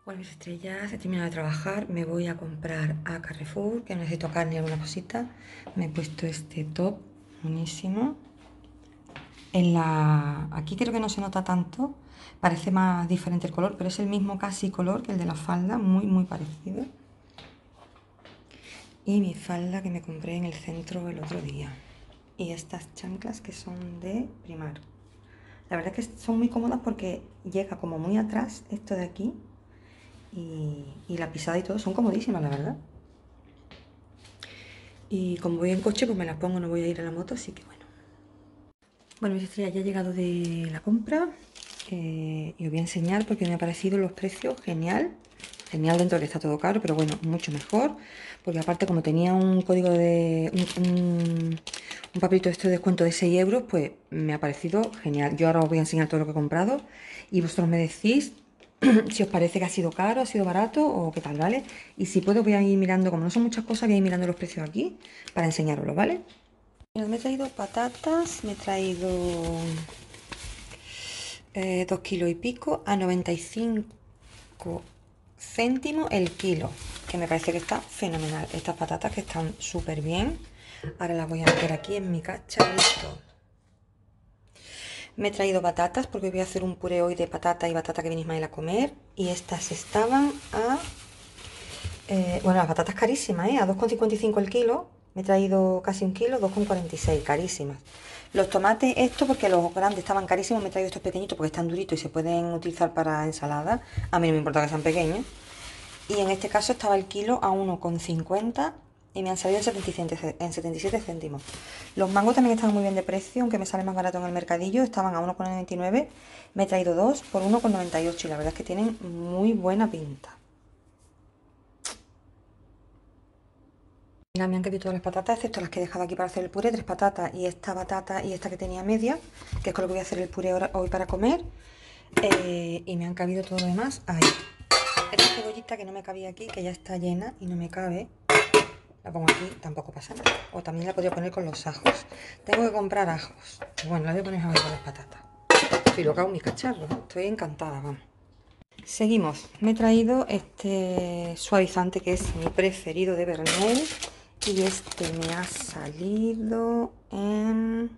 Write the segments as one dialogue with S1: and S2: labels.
S1: Bueno, mis estrellas, he terminado de trabajar, me voy a comprar a Carrefour, que necesito carne y alguna cosita. Me he puesto este top, buenísimo. Aquí creo que no se nota tanto, parece más diferente el color, pero es el mismo casi color que el de la falda, muy parecido. Y mi falda que me compré en el centro el otro día. Y estas chanclas que son de Primar. La verdad es que son muy cómodas porque llega como muy atrás esto de aquí. Y la pisada y todo son comodísimas, la verdad. Y como voy en coche, pues me las pongo, no voy a ir a la moto, así que bueno. Bueno, mis estrellas, ya he llegado de la compra y os voy a enseñar porque me ha parecido los precios genial. Genial dentro de que está todo caro, pero bueno, mucho mejor. Porque aparte, como tenía un código de... un papelito de este de descuento de 6 euros, pues me ha parecido genial. Yo ahora os voy a enseñar todo lo que he comprado y vosotros me decís si os parece que ha sido caro, ha sido barato o qué tal, ¿vale? Y si puedo voy a ir mirando, como no son muchas cosas, voy a ir mirando los precios aquí para enseñaroslo, ¿vale? Mira, me he traído patatas, me he traído 2 kilos y pico a 95 céntimos el kilo, que me parece que está fenomenal. Estas patatas que están súper bien. Ahora las voy a meter aquí en mi cacharrito. Me he traído patatas porque voy a hacer un puré hoy de patata y batata que viene Ismael a comer. Y estas estaban a... bueno, las patatas carísimas, a 2,55 el kilo. Me he traído casi un kilo, 2,46, carísimas. Los tomates, estos porque los grandes estaban carísimos, me he traído estos pequeñitos porque están duritos y se pueden utilizar para ensalada. A mí no me importa que sean pequeños. Y en este caso estaba el kilo a 1,50 y me han salido en 77 céntimos. Los mangos también estaban muy bien de precio, aunque me sale más barato en el mercadillo, estaban a 1,99. Me he traído dos por 1,98 y la verdad es que tienen muy buena pinta. Mira, me han caído todas las patatas, excepto las que he dejado aquí para hacer el puré, 3 patatas y esta batata y esta que tenía media, que es con lo que voy a hacer el puré hoy para comer. Y me han cabido todo lo demás ahí. Esta cebollita que no me cabía aquí, que ya está llena y no me cabe, la pongo aquí, tampoco pasa nada. O también la podría poner con los ajos. Tengo que comprar ajos. Bueno, la voy a poner ahora con las patatas. Estoy loca con mi cacharro, estoy encantada, vamos. Seguimos. Me he traído este suavizante que es mi preferido de Bernel. Y este me ha salido en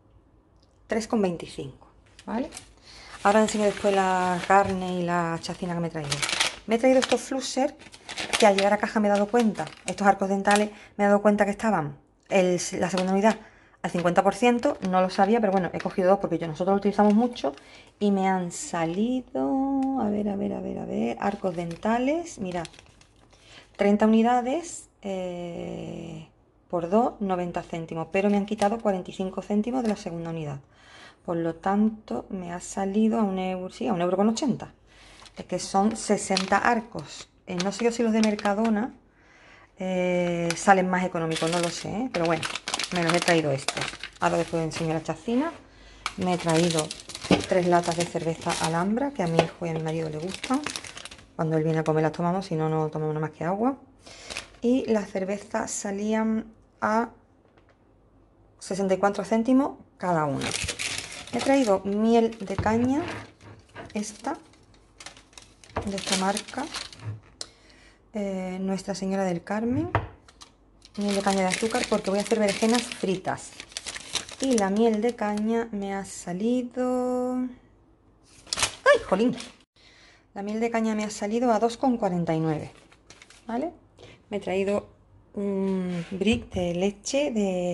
S1: 3,25, ¿vale? Ahora enseño después la carne y la chacina que me he traído. Me he traído estos flusser que al llegar a caja me he dado cuenta, estos arcos dentales, me he dado cuenta que estaban la segunda unidad al 50%, no lo sabía, pero bueno, he cogido dos porque nosotros lo utilizamos mucho y me han salido, a ver, arcos dentales, mirad, 30 unidades por 2, 90 céntimos, pero me han quitado 45 céntimos de la segunda unidad. Por lo tanto, me ha salido a 1 euro, sí, a 1,80 €. Es que son 60 arcos. No sé yo si los de Mercadona salen más económicos, no lo sé, pero bueno, me los he traído estos. Ahora después enseño la chacina. Me he traído 3 latas de cerveza Alhambra, que a mi hijo y a mi marido le gustan. Cuando él viene a comer las tomamos, si no, no tomamos nada más que agua. Y las cervezas salían a 64 céntimos cada una. He traído miel de caña, esta, de esta marca, Nuestra Señora del Carmen, miel de caña de azúcar porque voy a hacer berenjenas fritas. Y la miel de caña me ha salido... ¡Ay, jolín! La miel de caña me ha salido a 2,49, ¿vale? Me he traído un brick de leche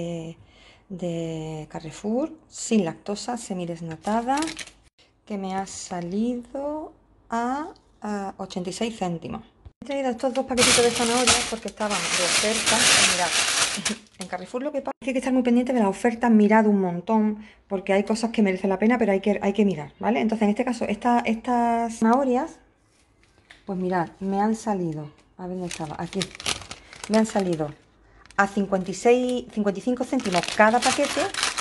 S1: de Carrefour, sin lactosa, semidesnatada, que me ha salido a 86 céntimos. He traído estos 2 paquetitos de zanahorias porque estaban de oferta. Mirad, en Carrefour lo que pasa es que hay que estar muy pendiente de las ofertas, mirad un montón, porque hay cosas que merecen la pena, pero hay que mirar, ¿vale? Entonces, en este caso, estas zanahorias, pues mirad, me han salido, a ver dónde estaba, aquí, me han salido a 55 céntimos cada paquete.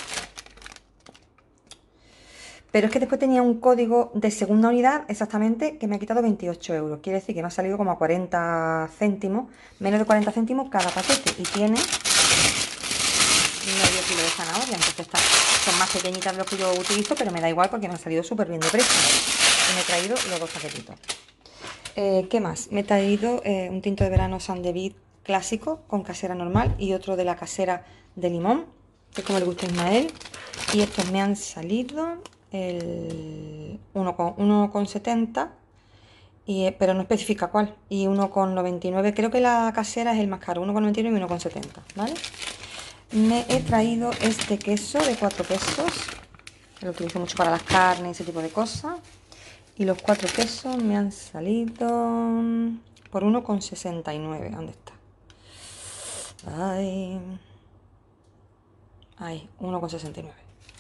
S1: Pero es que después tenía un código de segunda unidad exactamente que me ha quitado 28 euros. Quiere decir que me ha salido como a 40 céntimos, menos de 40 céntimos cada paquete. Y tiene medio kilo de zanahoria. Entonces son más pequeñitas de los que yo utilizo, pero me da igual porque me han salido súper bien de precio. Y me he traído los 2 paquetitos. ¿Qué más? Me he traído un tinto de verano Sandevid clásico con casera normal y otro de la casera de limón, que es como le gusta a Ismael. Y estos me han salido el 1,70, pero no especifica cuál. Y 1,99, creo que la casera es el más caro, 1,99 y 1,70, ¿vale? Me he traído este queso de 4 quesos, que lo utilizo mucho para las carnes, ese tipo de cosas. Y los 4 quesos me han salido por 1,69. ¿Dónde está? Ahí, 1,69.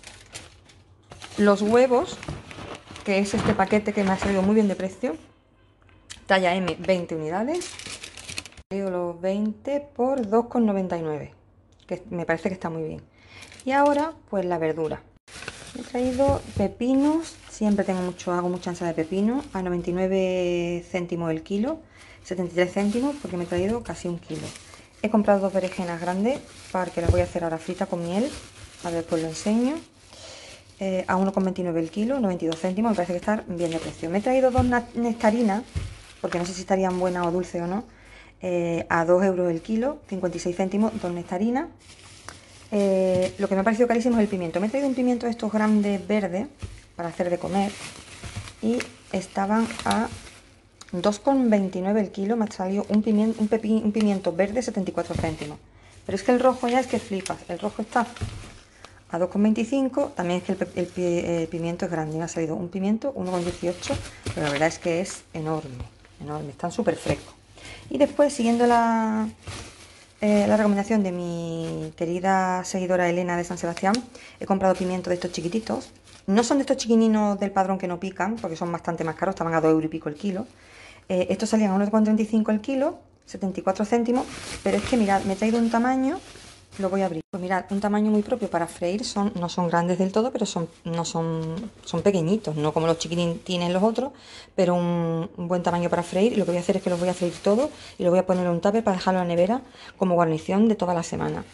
S1: Los huevos, que es este paquete que me ha salido muy bien de precio, talla M, 20 unidades. He traído los 20 por 2,99, que me parece que está muy bien. Y ahora, pues la verdura. He traído pepinos, siempre hago mucha ensalada de pepino, a 99 céntimos el kilo, 73 céntimos porque me he traído casi un kilo. He comprado 2 berenjenas grandes porque las voy a hacer ahora fritas con miel, a ver, pues lo enseño. A 1,29 el kilo, 92 céntimos, me parece que está bien de precio. Me he traído 2 nectarinas, porque no sé si estarían buenas o dulces o no, a 2 euros el kilo, 56 céntimos, 2 nectarinas. Lo que me ha parecido carísimo es el pimiento. Me he traído un pimiento de estos grandes verdes para hacer de comer y estaban a 2,29 el kilo. Me ha salido un pimiento verde 74 céntimos. Pero es que el rojo ya es que flipas. El rojo está a 2,25. También es que el pimiento es grande. Me ha salido un pimiento 1,18. Pero la verdad es que es enorme, enorme. Están súper frescos. Y después, siguiendo la recomendación de mi querida seguidora Elena de San Sebastián, he comprado pimientos de estos chiquititos. No son de estos chiquininos del Padrón que no pican, porque son bastante más caros, estaban a 2 euros y pico el kilo. Estos salían a 1,35 el kilo, 74 céntimos, pero es que mirad, me he traído un tamaño, lo voy a abrir. Pues mirad, un tamaño muy propio para freír, no son grandes del todo, pero son pequeñitos, no como los chiquitines los otros, pero un buen tamaño para freír. Y lo que voy a hacer es que los voy a freír todos y lo voy a poner en un tupper para dejarlo en la nevera como guarnición de toda la semana.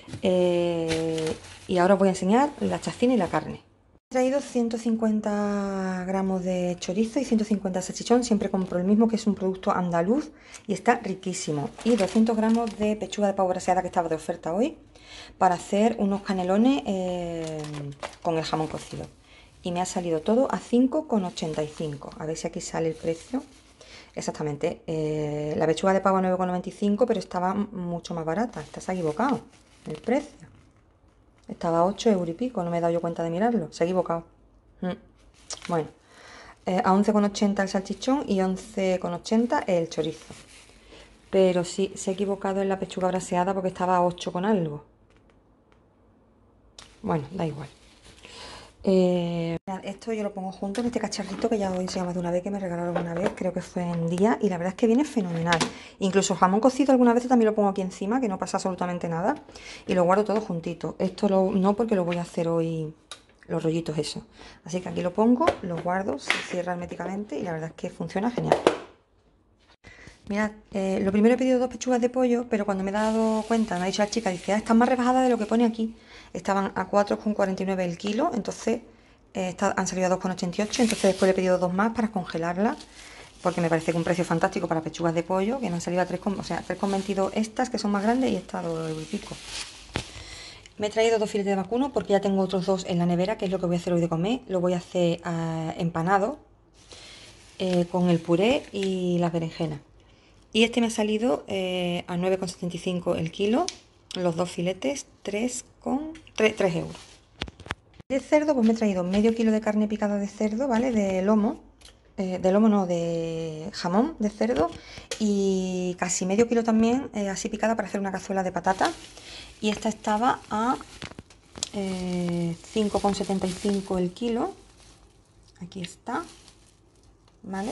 S1: Y ahora os voy a enseñar la chacina y la carne. He traído 150 gramos de chorizo y 150 salchichón, siempre compro el mismo, que es un producto andaluz y está riquísimo. Y 200 gramos de pechuga de pavo braseada, que estaba de oferta hoy, para hacer unos canelones con el jamón cocido. Y me ha salido todo a 5,85. A ver si aquí sale el precio. Exactamente, la pechuga de pavo a 9,95, pero estaba mucho más barata. Estás equivocado el precio. Estaba a 8 euros y pico, no me he dado yo cuenta de mirarlo, se ha equivocado. Bueno, a 11,80 el salchichón y 11,80 el chorizo. Pero sí, se ha equivocado en la pechuga braseada porque estaba a 8 con algo. Bueno, da igual. Esto yo lo pongo junto en este cacharrito que ya os he enseñado más de una vez, que me regalaron una vez, creo que fue en Día, y la verdad es que viene fenomenal. Incluso jamón cocido alguna vez también lo pongo aquí encima, que no pasa absolutamente nada, y lo guardo todo juntito. Esto no, porque lo voy a hacer hoy, los rollitos eso. Así que aquí lo pongo, lo guardo, se cierra herméticamente y la verdad es que funciona genial. Mirad, lo primero he pedido 2 pechugas de pollo, pero cuando me he dado cuenta, me ha dicho la chica, dice, están más rebajadas de lo que pone aquí. Estaban a 4,49 el kilo, entonces han salido a 2,88, entonces después le he pedido 2 más para congelarlas, porque me parece que un precio fantástico para pechugas de pollo, que me han salido a 3,22 estas, que son más grandes, y estas a 2 euros y pico. Me he traído 2 filetes de vacuno, porque ya tengo otros 2 en la nevera, que es lo que voy a hacer hoy de comer. Lo voy a hacer empanado, con el puré y las berenjenas. Y este me ha salido a 9,75 el kilo, los 2 filetes, 3 euros. De cerdo, pues me he traído medio kilo de carne picada de cerdo, ¿vale? De lomo no, de jamón de cerdo, y casi medio kilo también, así picada, para hacer una cazuela de patata. Y esta estaba a 5,75 el kilo, aquí está, ¿vale?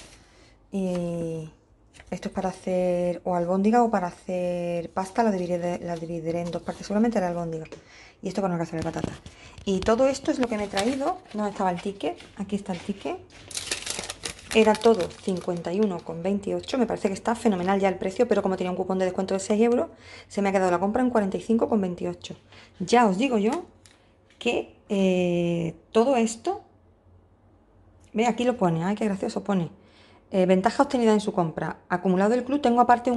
S1: Y esto es para hacer o albóndiga o para hacer pasta, la dividiré en 2 partes, seguramente la albóndiga. Y esto para una cazuela de patata. Y todo esto es lo que me he traído. ¿Dónde estaba el ticket? Aquí está el ticket. Era todo 51,28. Me parece que está fenomenal ya el precio, pero como tenía un cupón de descuento de 6 euros, se me ha quedado la compra en 45,28. Ya os digo yo que todo esto, ve, aquí lo pone, ay, qué gracioso pone. Ventaja obtenida en su compra. Acumulado del club, tengo aparte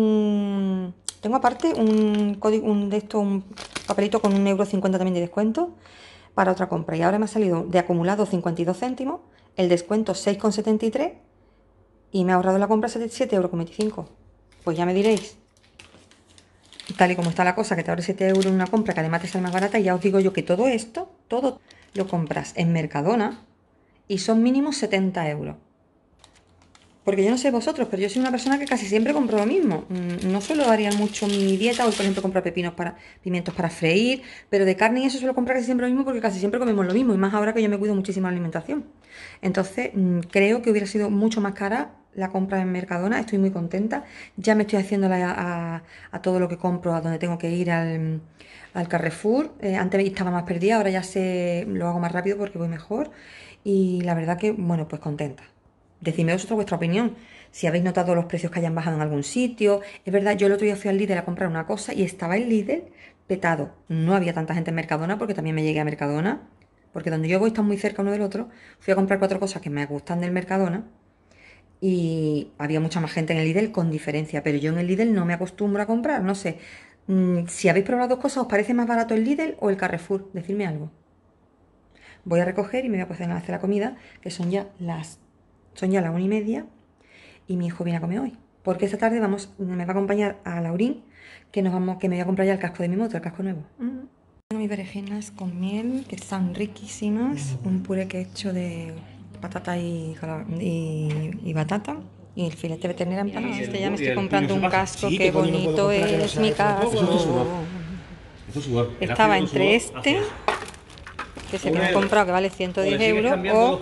S1: un código, un papelito con 1,50 € también de descuento para otra compra. Y ahora me ha salido de acumulado 52 céntimos, el descuento 6,73 y me ha ahorrado la compra 7,25 €. Pues ya me diréis, tal y como está la cosa, que te ahorres 7 € en una compra que además te sale más barata. Y ya os digo yo que todo esto, todo lo compras en Mercadona y son mínimo 70 €. Porque yo no sé vosotros, pero yo soy una persona que casi siempre compro lo mismo. No suelo variar mucho mi dieta. Hoy, por ejemplo, compro pimientos para freír, pero de carne y eso suelo comprar casi siempre lo mismo porque casi siempre comemos lo mismo. Y más ahora que yo me cuido muchísimo la alimentación. Entonces, creo que hubiera sido mucho más cara la compra en Mercadona. Estoy muy contenta. Ya me estoy haciendo a todo lo que compro, a donde tengo que ir al Carrefour. Antes estaba más perdida, ahora ya lo hago más rápido porque voy mejor. Y la verdad que, bueno, pues contenta. Decidme vosotros vuestra opinión, si habéis notado los precios que hayan bajado en algún sitio. Es verdad, yo el otro día fui al Lidl a comprar una cosa y estaba el Lidl petado. No había tanta gente en Mercadona porque también me llegué a Mercadona, porque donde yo voy está muy cerca uno del otro. Fui a comprar 4 cosas que me gustan del Mercadona y había mucha más gente en el Lidl con diferencia, pero yo en el Lidl no me acostumbro a comprar. No sé, si habéis probado dos cosas, ¿os parece más barato el Lidl o el Carrefour? Decidme algo. Voy a recoger y me voy a poner a hacer la comida, que son ya las 1:30 y mi hijo viene a comer hoy. Porque esta tarde me va a acompañar a Laurín, que me voy a comprar ya el casco de mi moto, el casco nuevo. Tengo mis berenjenas con miel, que están riquísimas. Un puré que he hecho de patata y batata. Y el filete de ternera empanado. Ya me estoy comprando un casco, qué bonito es mi casco. Estaba entre este, que se me ha comprado, que vale 110 €,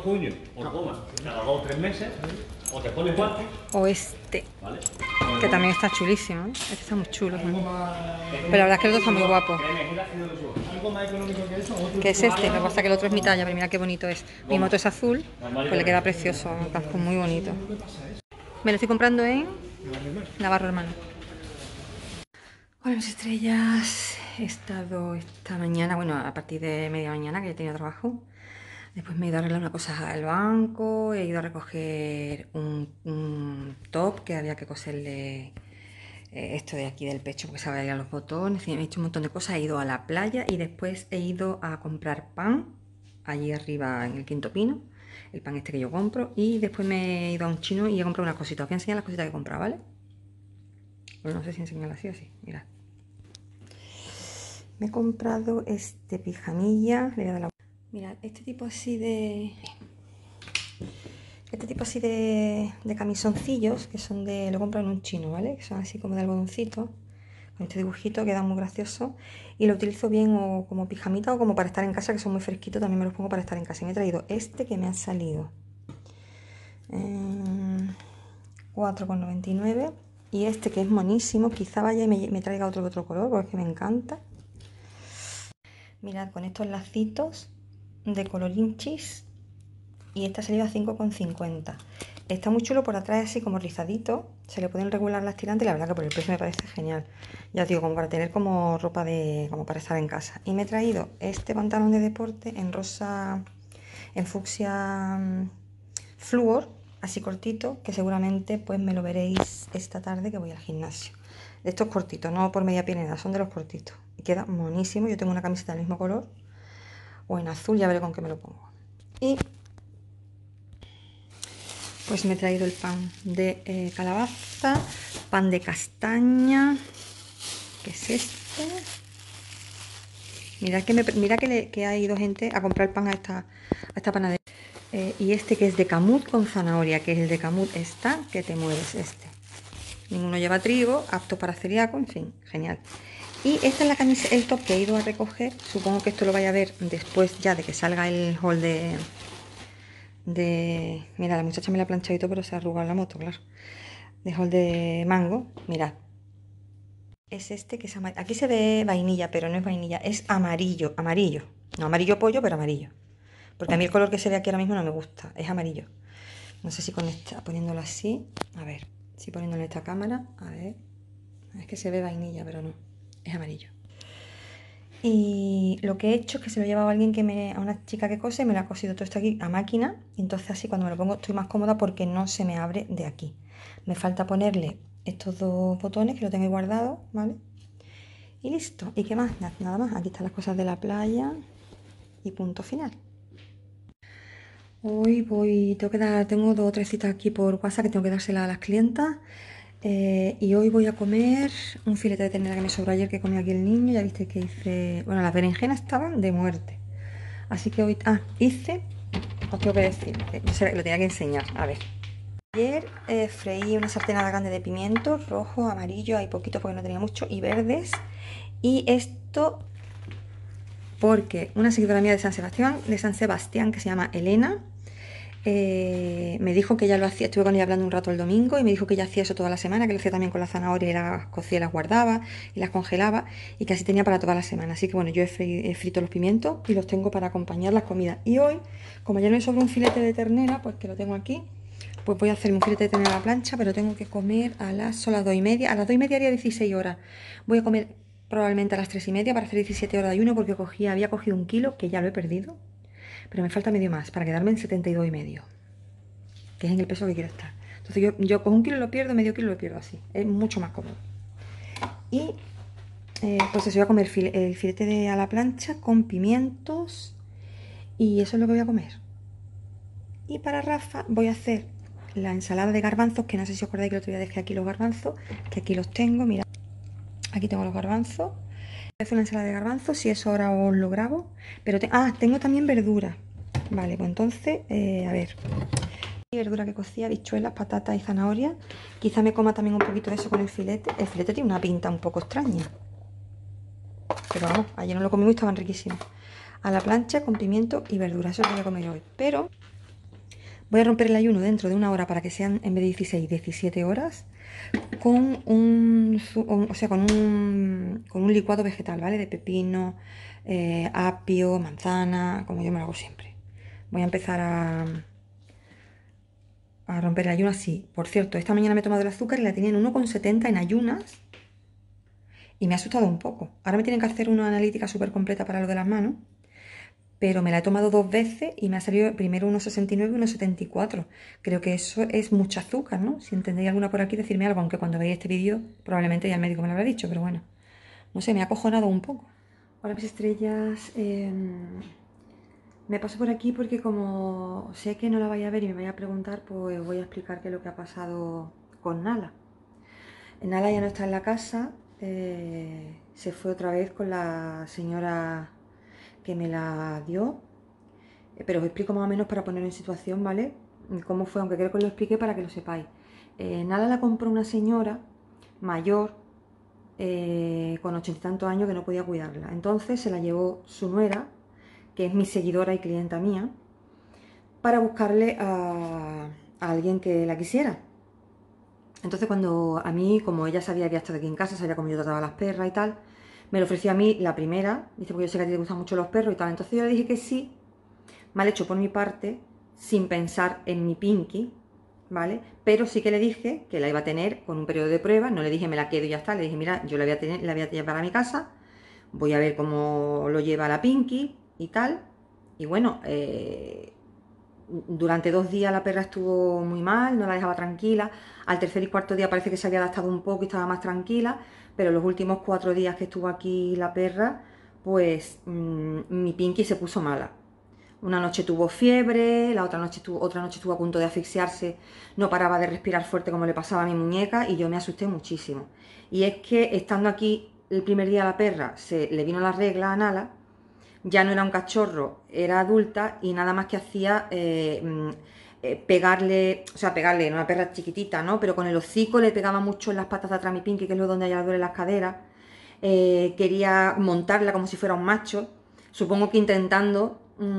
S1: o este, que también está chulísimo, ¿eh? Este está muy chulo, ¿eh? Pero la verdad es que el otro está muy guapo. Que es este, lo que pasa es que el otro es mi talla, pero mira qué bonito es. Mi moto es azul, pues le queda precioso, un casco muy bonito. Me lo estoy comprando en Navarro Hermano. Hola mis estrellas, he estado esta mañana, bueno, a partir de media mañana que ya tenía trabajo. Después me he ido a arreglar una cosa al banco, he ido a recoger un top que había que coserle esto de aquí del pecho porque se abrían los botones. He hecho un montón de cosas, he ido a la playa y después he ido a comprar pan allí arriba en el Quinto Pino, el pan este que yo compro, y después me he ido a un chino y he comprado unas cositas. Os voy a enseñar las cositas que he comprado, ¿vale? Pues no sé si enseñarlas así o así, mirad. Me he comprado este pijamilla, le voy a dar la... Mirad, este tipo así de camisoncillos, que son lo compro en un chino, ¿vale? Que son así como de algodoncito, con este dibujito, queda muy gracioso. Y lo utilizo bien o como pijamita o como para estar en casa, que son muy fresquitos, también me los pongo para estar en casa. Y me he traído este que me ha salido 4,99 y este que es monísimo. Quizá vaya y me traiga otro de otro color porque me encanta. Mirad, con estos lacitos de colorín chis. Y esta ha salido a 5,50. Está muy chulo por atrás, así como rizadito. Se le pueden regular las tirantes y la verdad que por el precio me parece genial. Ya os digo, como para tener como ropa como para estar en casa. Y me he traído este pantalón de deporte en rosa, en fucsia flúor, así cortito, que seguramente pues me lo veréis esta tarde que voy al gimnasio. De estos cortitos, no por media pierna, son de los cortitos. Y queda monísimo. Yo tengo una camiseta del mismo color, o en azul, ya veré con qué me lo pongo. Y pues me he traído el pan de calabaza, pan de castaña, que es este. Mirad que ha ido gente a comprar pan a esta panadería. Y este que es de camut con zanahoria, que es el de camut está, que te mueres este. Ninguno lleva trigo, apto para celíaco, en fin, genial. Y esta es la camisa, el top que he ido a recoger. Supongo que esto lo vaya a ver después ya de que salga el haul mira, la muchacha me la ha planchado y todo, pero se ha arrugado la moto, claro. De haul de mango, mirad. Es este que es amarillo. Aquí se ve vainilla, pero no es vainilla, es amarillo, amarillo. No, amarillo pollo, pero amarillo. Porque a mí el color que se ve aquí ahora mismo no me gusta, es amarillo. No sé si poniéndolo así, a ver, si poniéndolo en esta cámara, a ver. Es que se ve vainilla, pero no, es amarillo. Y lo que he hecho es que se lo he llevado a alguien a una chica que cose, me lo ha cosido todo esto aquí a máquina. Y entonces así cuando me lo pongo estoy más cómoda porque no se me abre de aquí. Me falta ponerle estos dos botones que lo tengo ahí guardado, ¿vale? Y listo. ¿Y qué más? Nada más. Aquí están las cosas de la playa y punto final. Hoy tengo 2 o 3 citas aquí por WhatsApp que tengo que dárselas a las clientas. Y hoy voy a comer un filete de ternera que me sobró ayer que comió aquí el niño. Ya viste que hice. Bueno, las berenjenas estaban de muerte. Así que hoy. Hice. Os tengo que decir. Lo tenía que enseñar. A ver. Ayer freí una sartenada grande de pimientos rojo, amarillo, hay poquito porque no tenía mucho, y verdes. Y esto porque una seguidora mía de San Sebastián, que se llama Elena, me dijo que ella lo hacía, estuve con ella hablando un rato el domingo y me dijo que ella hacía eso toda la semana, que lo hacía también con la zanahoria y las cocía y las guardaba y las congelaba y que así tenía para toda la semana. Así que bueno, yo he frito los pimientos y los tengo para acompañar las comidas. Y hoy, como ayer me sobró un filete de ternera, pues que lo tengo aquí, pues voy a hacerme un filete de ternera a la plancha, pero tengo que comer son las 2:30. A las 2:30 haría 16 horas. Voy a comer probablemente a las 3:30 para hacer 17 horas de ayuno porque había cogido 1 kilo, que ya lo he perdido, pero me falta medio más para quedarme en 72,5, que es en el peso que quiero estar. Entonces yo con 1 kilo lo pierdo, medio kilo lo pierdo así. Es mucho más cómodo. Y pues eso, voy a comer el filete a la plancha con pimientos y eso es lo que voy a comer. Y para Rafa voy a hacer la ensalada de garbanzos, que no sé si os acordáis que el otro día dejé aquí los garbanzos, que aquí los tengo, mirad. Aquí tengo los garbanzos. Voy a hacer una ensalada de garbanzos, si eso ahora os lo grabo. Pero tengo también verdura. Vale, pues entonces, a ver. Verdura que cocía, habichuelas, patatas y zanahoria. Quizá me coma también un poquito de eso con el filete. El filete tiene una pinta un poco extraña. Pero vamos, ayer no lo comimos y estaban riquísimos. A la plancha con pimiento y verdura. Eso es lo que voy a comer hoy. Pero voy a romper el ayuno dentro de 1 hora para que sean en vez de 16, 17 horas. Con con un licuado vegetal, ¿vale? De pepino, apio, manzana, como yo me lo hago siempre. Voy a empezar a romper el ayuno así. Por cierto, esta mañana me he tomado el azúcar y la tenía en 1,70 en ayunas y me ha asustado un poco. Ahora me tienen que hacer una analítica súper completa para lo de las manos, pero me la he tomado 2 veces y me ha salido primero 1,69 y 1,74. Creo que eso es mucho azúcar, ¿no? Si entendéis alguna por aquí, decirme algo, aunque cuando veáis este vídeo probablemente ya el médico me lo habrá dicho, pero bueno, no sé, me ha acojonado un poco. Hola mis estrellas, me paso por aquí porque como sé que no la vais a ver y me vais a preguntar, pues voy a explicar qué es lo que ha pasado con Nala. Nala ya no está en la casa, se fue otra vez con la señora que me la dio, pero os explico más o menos para poner en situación, ¿vale? Cómo fue, aunque creo que os lo expliqué para que lo sepáis. Nala la compró una señora mayor, con 80 y tantos años, que no podía cuidarla. Entonces se la llevó su nuera, que es mi seguidora y clienta mía, para buscarle a alguien que la quisiera. Entonces cuando a mí, como ella sabía que había estado aquí en casa, sabía cómo yo trataba a las perras y tal, me lo ofreció a mí la primera, dice, porque yo sé que a ti te gustan mucho los perros y tal. Entonces yo le dije que sí, mal hecho por mi parte, sin pensar en mi Pinky, ¿vale? Pero sí que le dije que la iba a tener con un periodo de prueba, no le dije me la quedo y ya está, le dije, mira, yo la voy a tener, la voy a llevar a mi casa, voy a ver cómo lo lleva la Pinky y tal. Y bueno, durante 2 días la perra estuvo muy mal, no la dejaba tranquila. Al tercer y cuarto día parece que se había adaptado un poco y estaba más tranquila, pero los últimos 4 días que estuvo aquí la perra, pues mi Pinky se puso mala. Una noche tuvo fiebre, otra noche estuvo a punto de asfixiarse, no paraba de respirar fuerte como le pasaba a mi muñeca y yo me asusté muchísimo. Y es que estando aquí el primer día a la perra, se le vino la regla a Nala, ya no era un cachorro, era adulta y nada más que hacía pegarle, o sea, pegarle, era una perra chiquitita, ¿no? Pero con el hocico le pegaba mucho en las patas de atrás a mi Pinky, que es lo donde a ella le duele las caderas. Quería montarla como si fuera un macho, supongo que intentando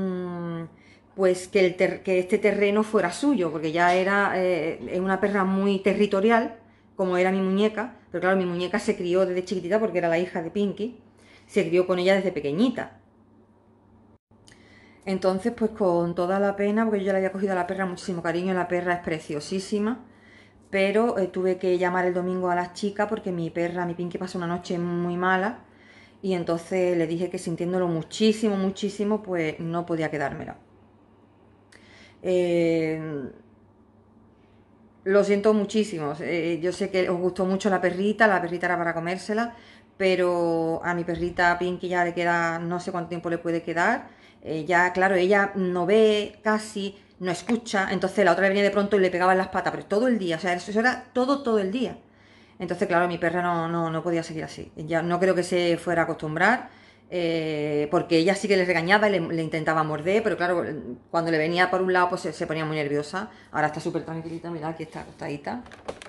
S1: pues que este terreno fuera suyo, porque ya era una perra muy territorial, como era mi muñeca, pero claro, mi muñeca se crió desde chiquitita porque era la hija de Pinky, se crió con ella desde pequeñita. Entonces, pues con toda la pena, porque yo ya le había cogido a la perra muchísimo cariño, la perra es preciosísima, pero tuve que llamar el domingo a las chicas porque mi perra, mi Pinky, pasó una noche muy mala y entonces le dije que sintiéndolo muchísimo, muchísimo, pues no podía quedármela. Lo siento muchísimo. Yo sé que os gustó mucho la perrita era para comérsela, pero a mi perrita Pinky ya le queda, no sé cuánto tiempo le puede quedar. Ya, claro, ella no ve casi, no escucha, entonces la otra le venía de pronto y le pegaba en las patas, pero todo el día, o sea, eso era todo el día. Entonces, claro, mi perra no podía seguir así. Ya no creo que se fuera a acostumbrar, porque ella sí que le regañaba y le intentaba morder, pero claro, cuando le venía por un lado, pues se ponía muy nerviosa. Ahora está súper tranquilita, mira, aquí está acostadita,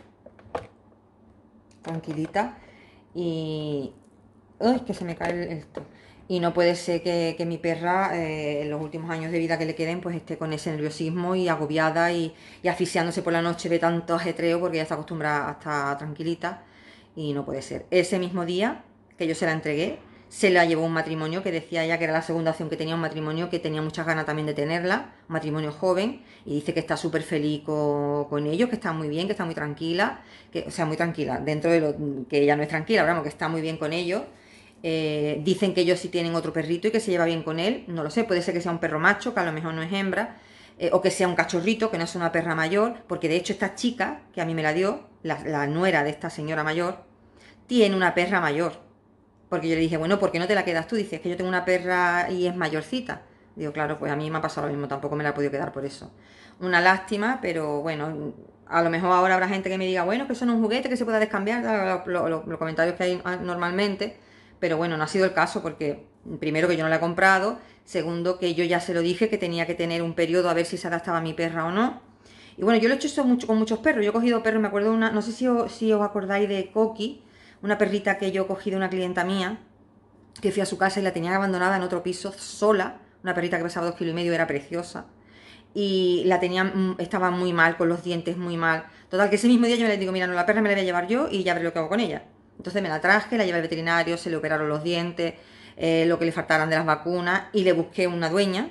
S1: tranquilita. Y... ¡Ay, que se me cae esto! Y no puede ser que mi perra, en los últimos años de vida que le queden, pues esté con ese nerviosismo y agobiada y asfixiándose por la noche de tanto ajetreo, porque ella está acostumbrada a estar tranquilita y no puede ser. Ese mismo día que yo se la entregué, se la llevó un matrimonio que decía ella que era la segunda opción, que tenía un matrimonio que tenía muchas ganas también de tenerla, un matrimonio joven, y dice que está súper feliz con ellos, que está muy bien, que está muy tranquila, que, o sea, muy tranquila, dentro de lo que ella no es tranquila, pero vamos, que está muy bien con ellos. Dicen que ellos sí tienen otro perrito y que se lleva bien con él. No lo sé, puede ser que sea un perro macho, que a lo mejor no es hembra, o que sea un cachorrito, que no es una perra mayor, porque de hecho esta chica, que a mí me la dio, la nuera de esta señora mayor, tiene una perra mayor. Porque yo le dije, bueno, ¿por qué no te la quedas tú? Dices que yo tengo una perra y es mayorcita. Digo, claro, pues a mí me ha pasado lo mismo, tampoco me la he podido quedar por eso. Una lástima, pero bueno, a lo mejor ahora habrá gente que me diga, bueno, que eso no es un juguete que se pueda descambiar, los comentarios que hay normalmente, pero bueno, no ha sido el caso porque primero que yo no la he comprado, segundo que yo ya se lo dije que tenía que tener un periodo a ver si se adaptaba a mi perra o no. Y bueno, yo lo he hecho eso mucho, con muchos perros. Yo he cogido perros, me acuerdo de una, no sé si os acordáis de Coqui, una perrita que yo cogí de una clienta mía, que fui a su casa y la tenía abandonada en otro piso sola, una perrita que pesaba 2,5 kilos, era preciosa. Y la tenía, estaba muy mal, con los dientes muy mal. Total, que ese mismo día yo le digo, mira, no, la perra me la voy a llevar yo y ya veré lo que hago con ella. Entonces me la traje, la llevé al veterinario, se le operaron los dientes, lo que le faltaran de las vacunas, y le busqué una dueña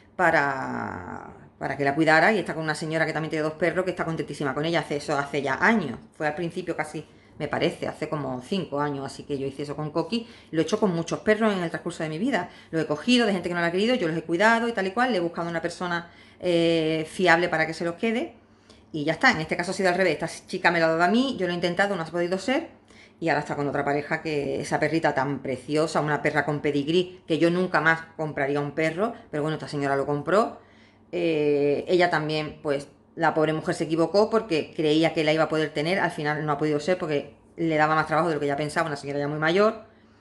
S1: para que la cuidara, y está con una señora que también tiene dos perros, que está contentísima con ella. Hace eso hace ya años, fue al principio casi, me parece, hace como 5 años, así que yo hice eso con Coqui. Lo he hecho con muchos perros en el transcurso de mi vida, lo he cogido de gente que no lo ha querido, yo los he cuidado y tal y cual, le he buscado una persona fiable para que se los quede, y ya está. En este caso ha sido al revés, esta chica me lo ha dado a mí, yo lo he intentado, no ha podido ser, y ahora está con otra pareja, que esa perrita tan preciosa, una perra con pedigrí, que yo nunca más compraría un perro, pero bueno, esta señora lo compró. Ella también, pues la pobre mujer se equivocó porque creía que la iba a poder tener, al final no ha podido ser porque le daba más trabajo de lo que ella pensaba, una señora ya muy mayor.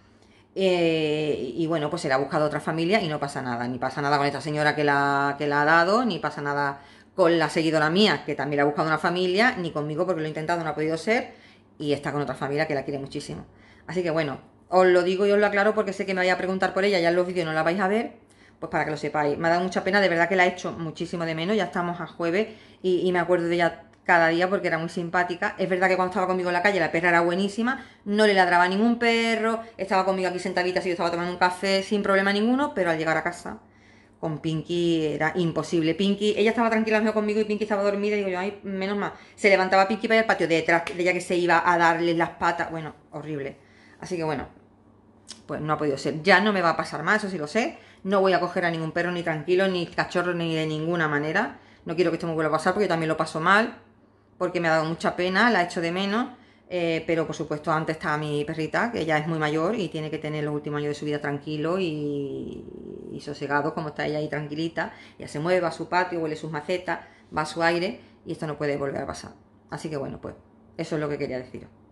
S1: Y bueno, pues se le ha buscado otra familia y no pasa nada, ni pasa nada con esta señora que la ha dado, ni pasa nada con la seguidora mía, que también le ha buscado una familia, ni conmigo porque lo he intentado, no ha podido ser, y está con otra familia que la quiere muchísimo. Así que bueno, os lo digo y os lo aclaro porque sé que me vais a preguntar por ella, ya en los vídeos no la vais a ver, pues para que lo sepáis. Me ha dado mucha pena, de verdad que la he hecho muchísimo de menos, ya estamos a jueves y me acuerdo de ella cada día porque era muy simpática. Es verdad que cuando estaba conmigo en la calle la perra era buenísima, no le ladraba a ningún perro, estaba conmigo aquí sentadita si yo estaba tomando un café sin problema ninguno, pero al llegar a casa con Pinky era imposible. Pinky, ella estaba tranquila mejor conmigo y Pinky estaba dormida y digo yo, ay, menos mal. Se levantaba Pinky para ir al patio detrás de ella, que se iba a darle las patas, bueno, horrible. Así que bueno, pues no ha podido ser. Ya no me va a pasar más, eso sí lo sé. No voy a coger a ningún perro, ni tranquilo, ni cachorro, ni de ninguna manera. No quiero que esto me vuelva a pasar porque yo también lo paso mal, porque me ha dado mucha pena, la he hecho de menos. Pero por supuesto antes estaba mi perrita, que ya es muy mayor y tiene que tener los últimos años de su vida tranquilo y sosegado, como está ella ahí tranquilita. Ya se mueve, va a su patio, huele sus macetas, va a su aire, y esto no puede volver a pasar. Así que bueno, pues eso es lo que quería deciros.